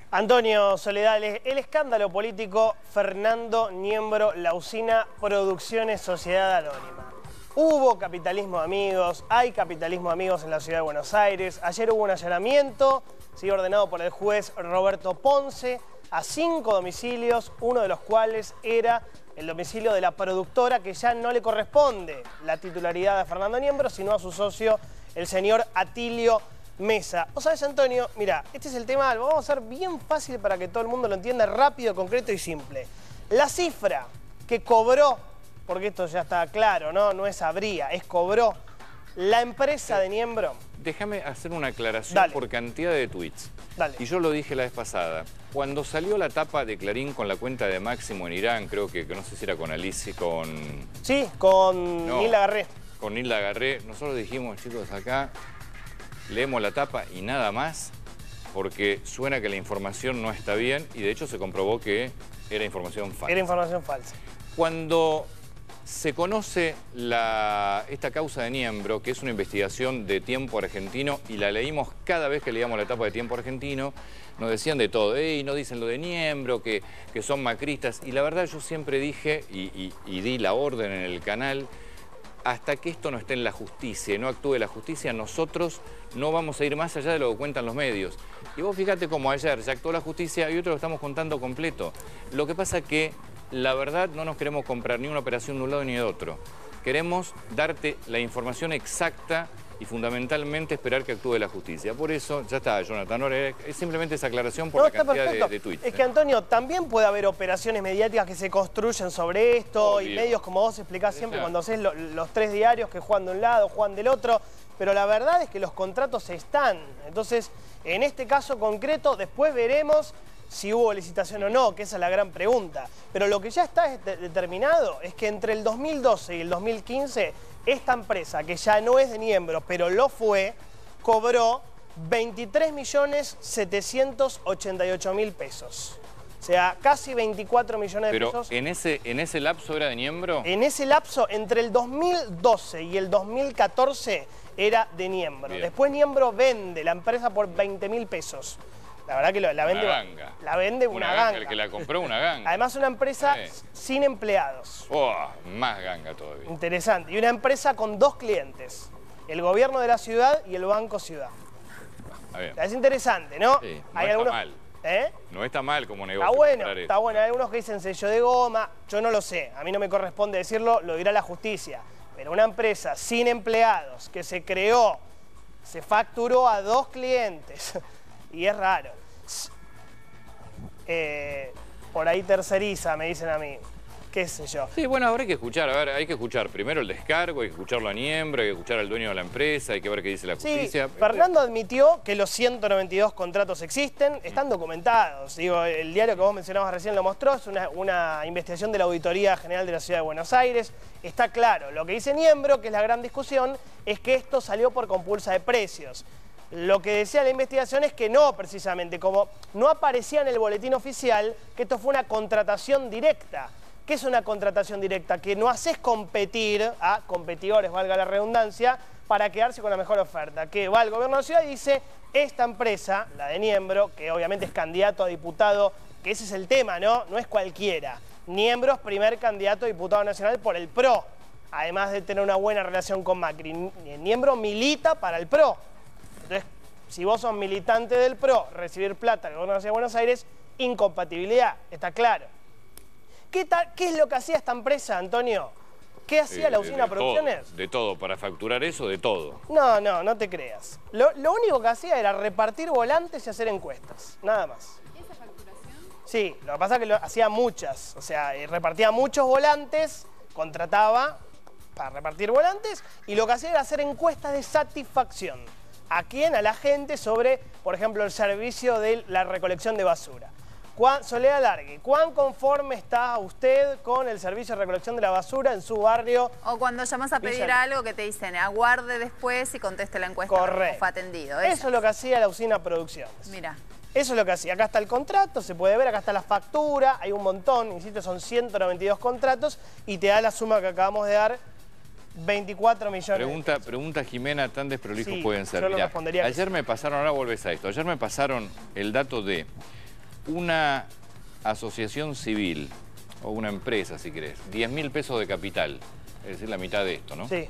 Antonio Soledad, el escándalo político Fernando Niembro, la usina Producciones Sociedad Anónima. Hubo capitalismo de amigos, hay capitalismo de amigos en la ciudad de Buenos Aires. Ayer hubo un allanamiento, ordenado por el juez Roberto Ponce, a 5 domicilios, uno de los cuales era el domicilio de la productora, que ya no le corresponde la titularidad a Fernando Niembro, sino a su socio, el señor Atilio Mesa. ¿Vos sabés, Antonio? Mira, este es el tema, lo vamos a hacer bien fácil para que todo el mundo lo entienda, rápido, concreto y simple. La cifra que cobró, porque esto ya está claro, no es habría, es cobró la empresa de Niembro. Déjame hacer una aclaración. Dale. Por cantidad de tweets. Dale. Y yo lo dije la vez pasada. Cuando salió la tapa de Clarín con la cuenta de Máximo en Irán, creo que no sé si era con Alicia, con... Sí, con Nilda Garré. Con Nilda Garré. Nosotros dijimos, chicos, acá leemos la tapa y nada más, porque suena que la información no está bien y de hecho se comprobó que era información falsa. Era información falsa. Cuando se conoce esta causa de Niembro, que es una investigación de Tiempo Argentino, y la leímos cada vez que leíamos la etapa de Tiempo Argentino, nos decían de todo, no dicen lo de Niembro, que son macristas, y la verdad yo siempre dije, y di la orden en el canal, hasta que esto no esté en la justicia y no actúe la justicia, nosotros no vamos a ir más allá de lo que cuentan los medios. Y vos fíjate cómo ayer ya actuó la justicia y otro lo estamos contando completo. Lo que pasa que la verdad no nos queremos comprar ni una operación de un lado ni de otro. Queremos darte la información exacta y fundamentalmente esperar que actúe la justicia. Por eso, ya está, Jonathan, ahora es simplemente esa aclaración por la cantidad de tweets. Es que, Antonio, también puede haber operaciones mediáticas que se construyen sobre esto. Obvio. Y medios, como vos explicás siempre, cuando haces los 3 diarios que juegan de un lado, juegan del otro. Pero la verdad es que los contratos están. Entonces, en este caso concreto, después veremos si hubo licitación o no, que esa es la gran pregunta. Pero lo que ya está determinado es que entre el 2012 y el 2015, esta empresa, que ya no es de Niembro, pero lo fue, cobró 23.788.000 pesos. O sea, casi 24 millones de pesos. ¿Pero en ese lapso era de Niembro? En ese lapso, entre el 2012 y el 2014, era de Niembro. Bien. Después Niembro vende la empresa por 20.000 pesos. La verdad que la vende una ganga. La vende una ganga. El que la compró, una ganga. Además, una empresa sin empleados. Oh, más ganga todavía. Interesante. Y una empresa con 2 clientes. El gobierno de la ciudad y el Banco Ciudad. Es interesante, ¿no? Sí, Hay está algunos... mal. ¿Eh? No está mal como negocio. Está bueno. Hay algunos que dicen sello de goma. Yo no lo sé. A mí no me corresponde decirlo, lo dirá la justicia. Pero una empresa sin empleados que se creó, se facturó a 2 clientes... Y es raro. Por ahí terceriza, me dicen a mí. ¿Qué sé yo? Sí, bueno, habrá que escuchar. A ver, hay que escuchar primero el descargo, hay que escucharlo a Niembro, hay que escuchar al dueño de la empresa, hay que ver qué dice la justicia. Sí, Fernando admitió que los 192 contratos existen, están documentados. Digo, el diario que vos mencionabas recién lo mostró, es una investigación de la Auditoría General de la Ciudad de Buenos Aires. Está claro. Lo que dice Niembro, que es la gran discusión, es que esto salió por compulsa de precios. Lo que decía la investigación es que no, precisamente, como no aparecía en el boletín oficial, que esto fue una contratación directa. ¿Qué es una contratación directa? Que no haces competir a competidores, valga la redundancia, para quedarse con la mejor oferta. Que va el gobierno de la ciudad y dice, esta empresa, la de Niembro, que obviamente es candidato a diputado, que ese es el tema, ¿no? No es cualquiera. Niembro es primer candidato a diputado nacional por el PRO, además de tener una buena relación con Macri. Niembro milita para el PRO. Entonces, si vos sos militante del PRO, recibir plata del gobierno de la Ciudad de Buenos Aires, incompatibilidad, está claro. ¿Qué es lo que hacía esta empresa, Antonio? ¿Qué hacía la usina Producciones? De todo, para facturar eso, de todo. No te creas. Lo único que hacía era repartir volantes y hacer encuestas, nada más. ¿Esa facturación? Sí, lo que pasa es que hacía muchas, o sea, repartía muchos volantes, contrataba para repartir volantes, y lo que hacía era hacer encuestas de satisfacción. ¿A quién? A la gente sobre, por ejemplo, el servicio de la recolección de basura. Soledad Largui, ¿cuán conforme está usted con el servicio de recolección de la basura en su barrio? O cuando llamas a pedir algo que te dicen, aguarde después y conteste la encuesta. Correcto. Fue atendido. Eso es lo que hacía la usina Producciones. Mira. Eso es lo que hacía. Acá está el contrato, se puede ver, acá está la factura, hay un montón, insisto, son 192 contratos y te da la suma que acabamos de dar, 24 millones. Pregunta Jimena, tan desprolijos pueden ser. Yo Mirá, respondería ayer me pasaron, ahora volvés a esto, ayer me pasaron el dato de una asociación civil, o una empresa si querés, 10.000 pesos de capital, es decir, la mitad de esto, ¿no? Sí.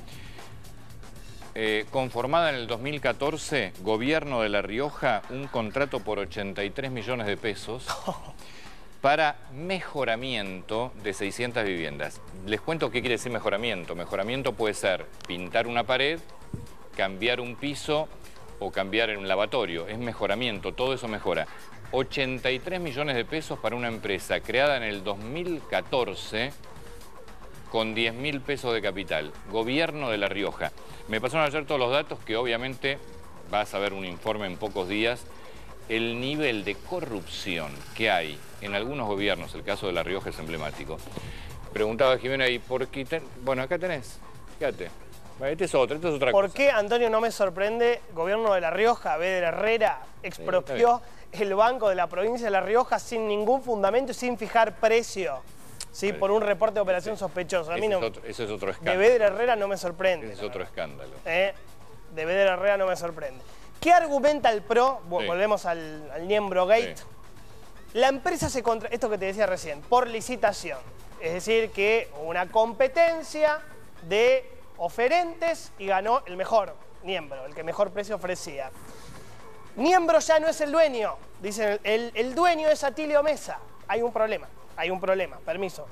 Conformada en el 2014, Gobierno de La Rioja, un contrato por 83 millones de pesos para mejoramiento de 600 viviendas. Les cuento qué quiere decir mejoramiento. Mejoramiento puede ser pintar una pared, cambiar un piso o cambiar un lavatorio. Es mejoramiento, todo eso mejora. 83 millones de pesos para una empresa creada en el 2014 con 10.000 pesos de capital. Gobierno de La Rioja. Me pasaron ayer todos los datos que obviamente vas a ver un informe en pocos días. El nivel de corrupción que hay en algunos gobiernos, el caso de La Rioja es emblemático. Preguntaba Jimena, ¿y por qué? Bueno, acá tenés, fíjate. Esta es otra cosa. ¿Por qué, Antonio, no me sorprende, Gobierno de La Rioja, Vedder Herrera, expropió el banco de la provincia de La Rioja sin ningún fundamento y sin fijar precio? Sí, por un reporte de operación sospechoso. A mí no, eso es otro escándalo. De Vedder Herrera no me sorprende. Ese es otro escándalo. De Vedder Herrera no me sorprende. ¿Qué argumenta el PRO? Sí. Volvemos al Niembro Gate. Sí. La empresa se contra... Esto que te decía recién, por licitación. Es decir, que una competencia de oferentes y ganó el mejor, Niembro, el que mejor precio ofrecía. Niembro ya no es el dueño. Dicen, el dueño es Atilio Mesa. Hay un problema, permiso.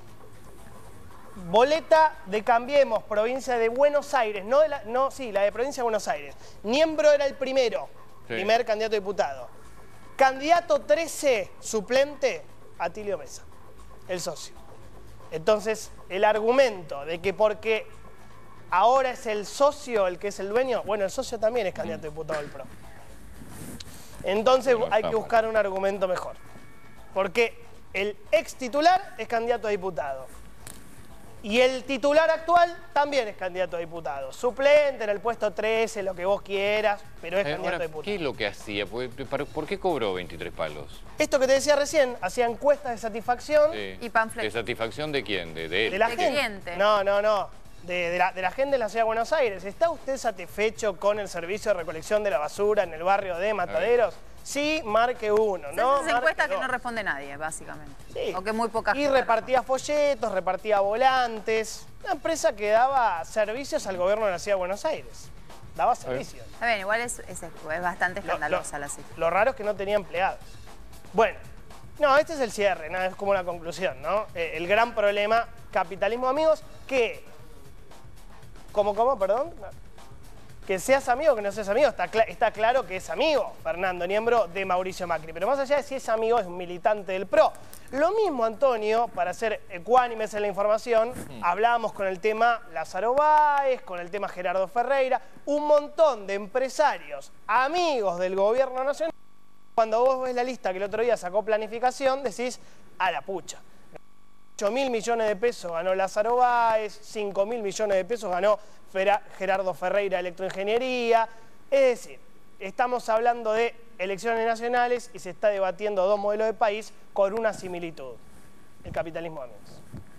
Boleta de Cambiemos, provincia de Buenos Aires, la de provincia de Buenos Aires. Niembro era el primero, primer candidato a diputado. Candidato 13, suplente, Atilio Mesa, el socio. Entonces, el argumento de que porque ahora es el socio el que es el dueño, bueno, el socio también es candidato a diputado del PRO. Entonces hay que buscar un argumento mejor. Porque el ex titular es candidato a diputado. Y el titular actual también es candidato a diputado. Suplente en el puesto 13, lo que vos quieras, pero es candidato a diputado. ¿Qué es lo que hacía? ¿Por qué cobró 23 palos? Esto que te decía recién, hacía encuestas de satisfacción. Y panfletos. ¿De satisfacción de quién? ¿De él? De la gente. No. De la gente de la ciudad de Buenos Aires. ¿Está usted satisfecho con el servicio de recolección de la basura en el barrio de Mataderos? Sí, marque 1, ¿no? Esas encuestas que no responde nadie, básicamente. Sí. O que muy poca gente. Y repartía folletos, repartía volantes. Una empresa que daba servicios al gobierno de la ciudad de Buenos Aires. Daba servicios. Está bien, igual es bastante escandalosa la cifra. Lo raro es que no tenía empleados. Bueno, no, este es el cierre, ¿no? Es como la conclusión, ¿no? El gran problema, capitalismo, amigos, que... ¿Cómo, perdón? Que seas amigo o que no seas amigo, está claro que es amigo Fernando Niembro de Mauricio Macri. Pero más allá de si es amigo, es un militante del PRO. Lo mismo, Antonio, para ser ecuánimes en la información, hablábamos con el tema Lázaro Báez, con el tema Gerardo Ferreira, un montón de empresarios, amigos del gobierno nacional. Cuando vos ves la lista que el otro día sacó Planificación, decís, a la pucha. 8.000 millones de pesos ganó Lázaro Báez, 5.000 millones de pesos ganó Gerardo Ferreira Electroingeniería. Es decir, estamos hablando de elecciones nacionales y se está debatiendo dos modelos de país con una similitud. El capitalismo, amigos.